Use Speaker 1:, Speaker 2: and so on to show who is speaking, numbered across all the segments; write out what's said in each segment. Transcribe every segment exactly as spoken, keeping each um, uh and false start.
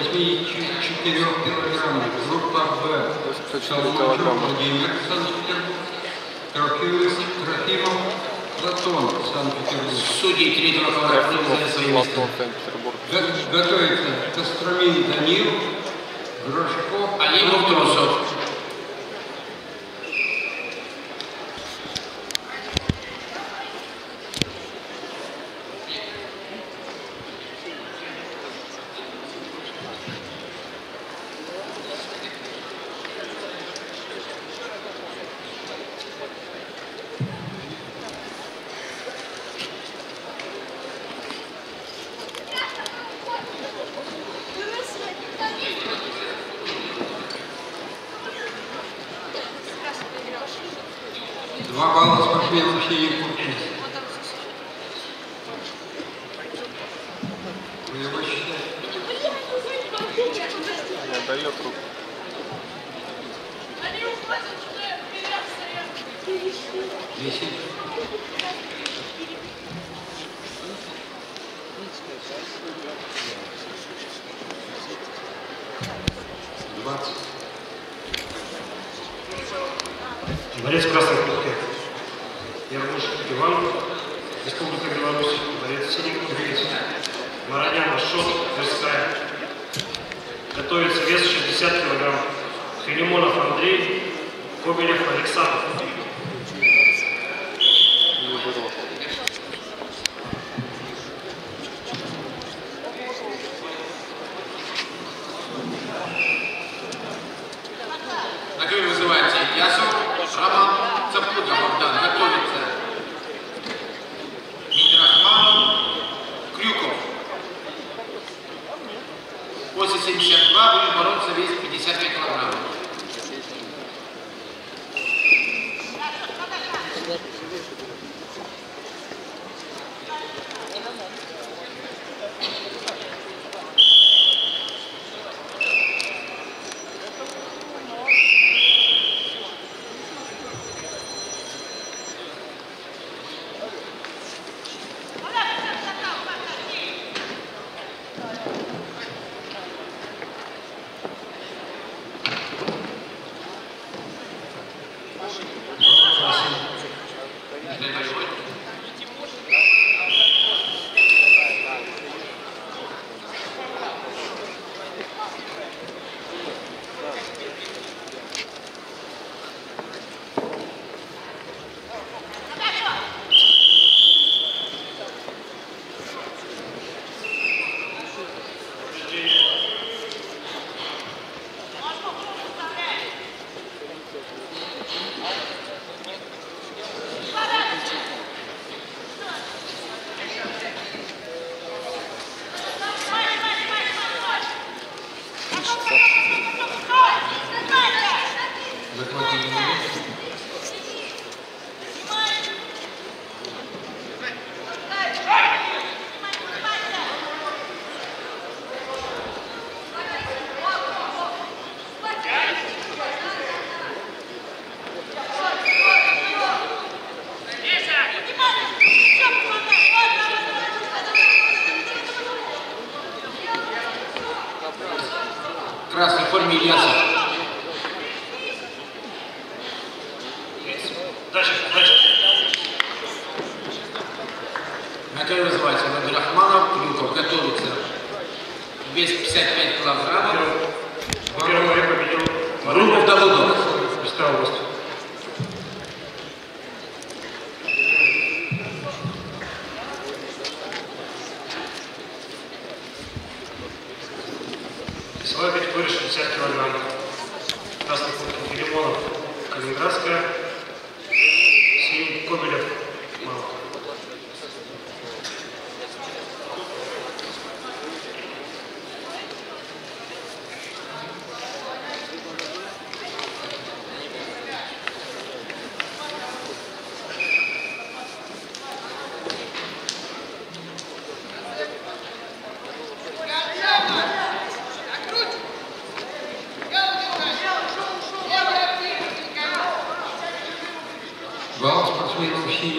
Speaker 1: восьмидесяти четырёх килограммов. Группа Б. Соломачев Владимир, Санкт-Петербург. Трофимов, Трофимов Платон, Санкт-Петербург.
Speaker 2: Судьи третьего квадрата за свои места.
Speaker 1: Готовится Костромин Данил, Грошков,
Speaker 2: Алимов Трусов.
Speaker 1: Два балла спортсменов синей куртки. Вы его считаете?
Speaker 3: Не дает руку.
Speaker 1: Десять. Двадцать.
Speaker 4: Борец в красной куртке. Ярмуш Иван, Республика Беларусь. Борец в синей куртке. Маранян Ашот, Тверская. Готовится вес шестьдесят килограмм. Филимонов Андрей, Кобелев Александр.
Speaker 2: На кого вызывается Ясов, Роман, Цапуга, Богдан. Готовится Минрахманов, Крюков. После семьдесят два будем бороться вес пятьдесят пять килограммов. В красной форме Ильясов.
Speaker 4: Дальше, дальше.
Speaker 2: На кого вызывается Абдрахманов, Крюков. Готовится вес пятьдесят пять килограммов.
Speaker 4: Первый победил
Speaker 2: Группа Давыдов.
Speaker 4: Тверская область. Весовая категория шестьдесят килограмм. Красный куртка Филимонов, Калининградская. Синий Кобелев, Мало.
Speaker 1: Балл спортсменов синей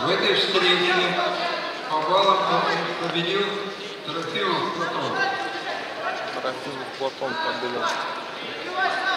Speaker 1: В этой встрече по баллам победил Трофимов Платон.
Speaker 3: Трофимов Платон победил.